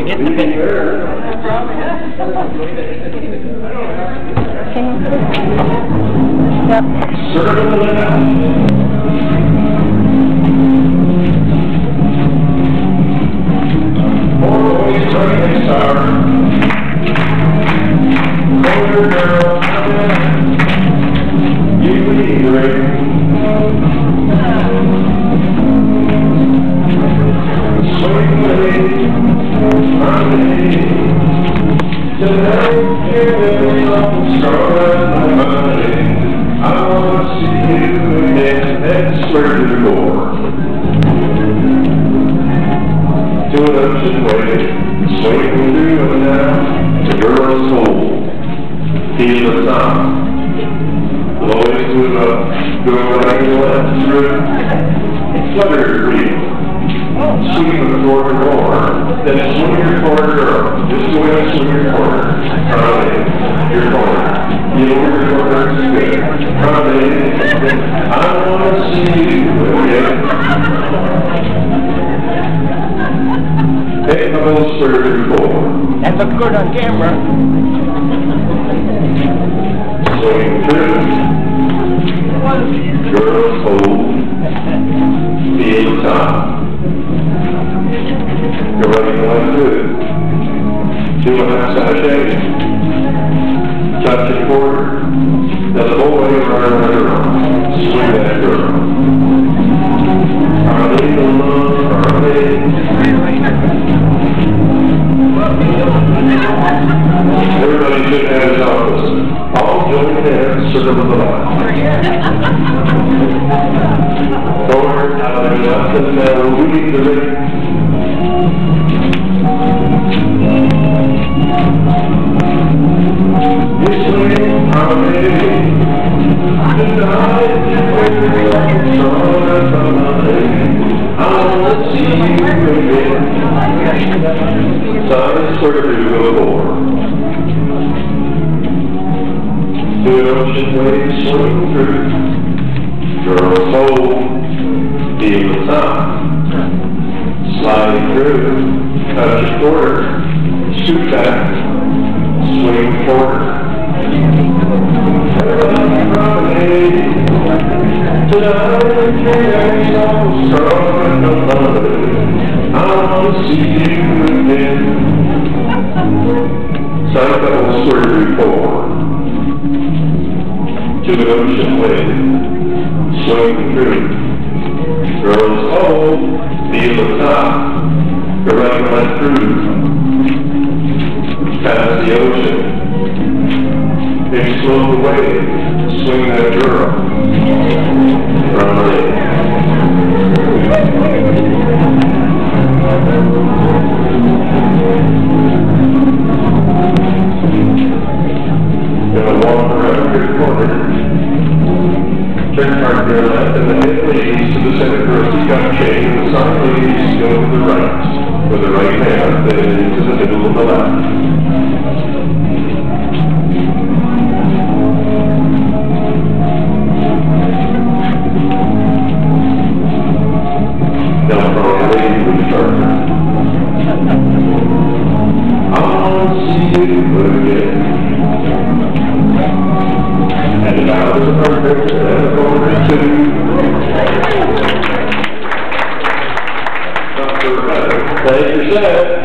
hit the pin. Yep. Circle it out. Always running star. Older girl, you need ring. Swing away, running. Tonight you're so strong as my money. I want to see you again and swear to the core. To an ocean wave, swing through and down, the girl's soul. Feel the sound. Always move up, go right and left through. Flutter wheel. Swing toward the door. Then swing your corner, girl. Just go ahead and swing your corner. Come in, your corner. You know your corner is good. Come in. I want to see you again. Take my little sweater forward. That looks good on camera. Swing through. Girls hold. Feel the top. Go right and left through. 2.5 sashay. Touch it forward. Then the whole way around the girl. Swing that girl. Are they the love? Are they? Everybody should have his office. All join hands, circle the line. Forward, out and left and down, we need the ring. You swing on me. Tonight you're strong as my money. I want to see you again. Time sort of to go to an ocean wave, swing through. Girls hold, feel the sound. Slide through, touch a quarter, shoot back, swing forward. Tonight you're so strong and alone. I want to see you again. Side double surgery forward. To an ocean wave, swing through. Girls hold, feel the top. Go right and left through. Past the ocean. And slow the wave, swing that girl. From Gonna walk around your corner. Turn right to your left, and the head leads to the center girl. She's got a chain, and the side leads go to the right. With the right hand, then into the middle of the left. Down from the lady with the partner. I want to see you again. And now is perfect, and over two. Thank you, Seth.